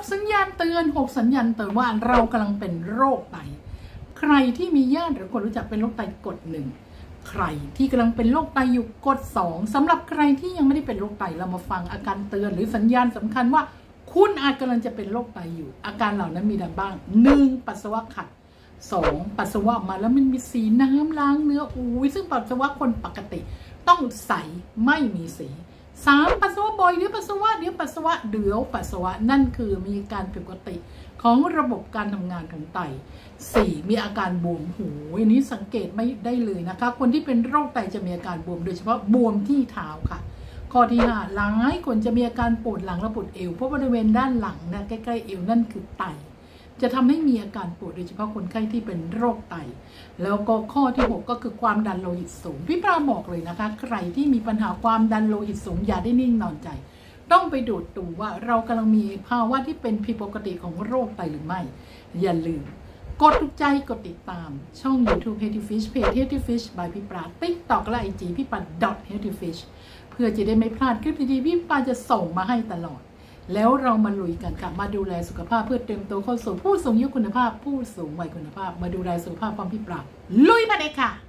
สัญญาณเตือน6สัญญาณเตือนว่าเรากำลังเป็นโรคไตใครที่มีญาติหรือคนรู้จักเป็นโรคไตกด1ใครที่กำลังเป็นโรคไตอยู่กด2สำหรับใครที่ยังไม่ได้เป็นโรคไตเรามาฟังอาการเตือนหรือสัญญาณสำคัญว่าคุณอาจกำลังจะเป็นโรคไตอยู่อาการเหล่านั้นมีดังบ้าง1ปัสสาวะขัด2ปัสสาวะมาแล้วมันมีสีน้ำล้างเนื้อซึ่งปัสสาวะคนปกติต้องใสไม่มีสี3ปัสสาวะบ่อยเดี๋ยวปัสสาวะนั่นคือมีการผิดปกติของระบบการทำงานของไต4มีอาการบวมหูอันนี้สังเกตไม่ได้เลยนะคะคนที่เป็นโรคไตจะมีอาการบวมโดยเฉพาะบวมที่เท้าค่ะข้อที่5หลายคนจะมีอาการปวดหลังและปวดเอวเพราะบริเวณด้านหลังนะใกล้ๆเอวนั่นคือไตจะทำให้มีอาการปวดโดยเฉพาะคนไข้ที่เป็นโรคไตแล้วก็ข้อที่6ก็คือความดันโลหิตสูงพี่ปลาบอกเลยนะคะใครที่มีปัญหาความดันโลหิตสูงอย่าได้นิ่งนอนใจต้องไปดูว่าเรากำลังมีภาวะที่เป็นผิดปกติของโรคไตหรือไม่อย่าลืมกดถูกใจกดติดตามช่อง YouTube Healthy Fish เพจ Healthy Fish by พี่ปลา TikTok และ IG พี่ปลา .healthy fish เพื่อจะได้ไม่พลาดคลิปดีๆพี่ปลาจะส่งมาให้ตลอดแล้วเรามาลุยกันค่ะมาดูแลสุขภาพเพื่อเตรียมตัวเข้าสู่ผู้สูงอายุคุณภาพผู้สูงวัยคุณภาพมาดูแลสุขภาพความพี่ปลาลุยมาเลยค่ะ